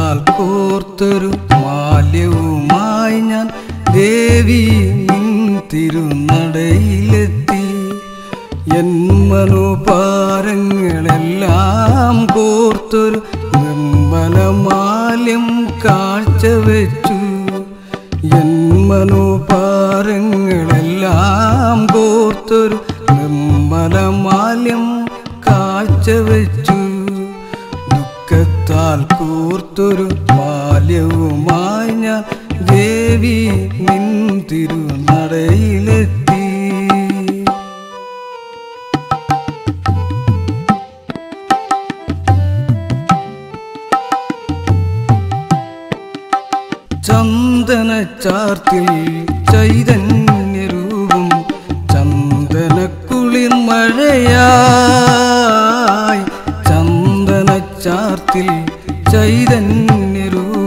ദുഃഖത്താൽ കോർത്തൊരു മാല്യവുമായി ഞാൻ ദേവി നിൻ തിരുനടയിലെത്തി. N മനോഭാരങ്ങളെല്ലാം കോർത്തൊരു നിർമ്മലമാല്യം കാഴ്ചവെച്ചു. N മനോഭാരങ്ങളെല്ലാം കോർത്തൊരു നിർമ്മലമാല്യം കാഴ്ചവെച്ചു. ദുഃഖത്താൽ കോർത്തൊരു മാല്യവുമായി ഞാൻ ദേവി നിൻ തിരുനടയിലെത്തി. ചന്ദനച്ചാർത്തിൽ ചൈതന്യരൂപം ചന്ദനക്കുളിർമഴയായി. ചന്ദനച്ചാർത്തിൽ ചൈതന്യരൂപം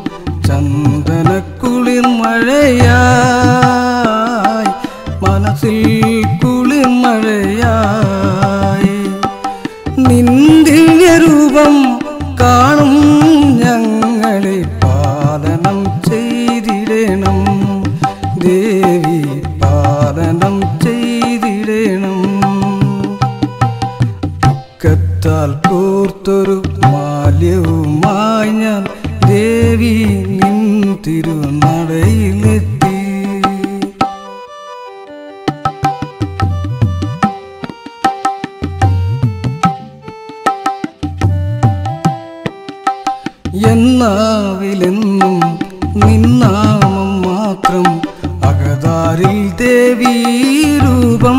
ചന്ദനക്കുളിർമഴയായി. മനസ്സിൽ കുളിർമഴയായി. നിൻ ദിവ്യരൂപം കാണും ഞങ്ങളെ പാലനം ചെയ്തിടണം ദേവി, പാലനം ചെയ്തിടണം. ദുഃഖത്താൽ കോർത്തൊരു മാല്യവുമായി ഞാൻ ദേവി നിൻ തിരുനടയിലെത്തി. എന്നാവിലെന്നും നിന്നാമം മാത്രം, അകതാരിൽ ദേവീ രൂപം.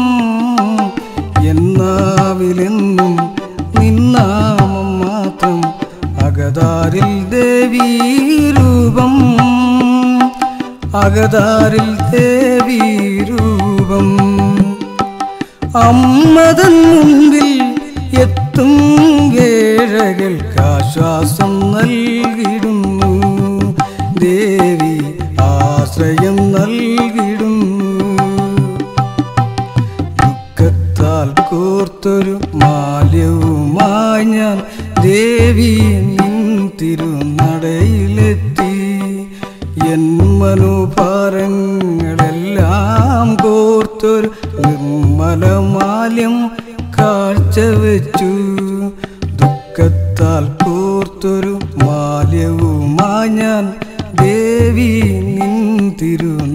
എന്നാവിലെന്നും നിന്നാമം മാത്രം, അകതാരിൽ ദേവീ രൂപം. അകതാരിൽ ദേവീ രൂപം. അമ്മതൻ മുൻപിൽ എത്തും വേഴകൾക്കാശ്വാസം നൽകിടുന്നു ദേവി, ആശ്രയം നൽകിടുന്നു. ദുഃഖത്താൽ കോർത്തൊരു മാല്യവുമായി ഞാൻ ദേവി നിൻ തിരുനടയിലെത്തി. എൻ മനോഭാരങ്ങളെല്ലാം കോർത്തൊരു നിർമ്മലമാല്യം കാഴ്ചവെച്ചു. ദുഃഖത്താൽ കോർത്തൊരു മാല്യവുമായി ഞാൻ ദേവി നിൻ തിരു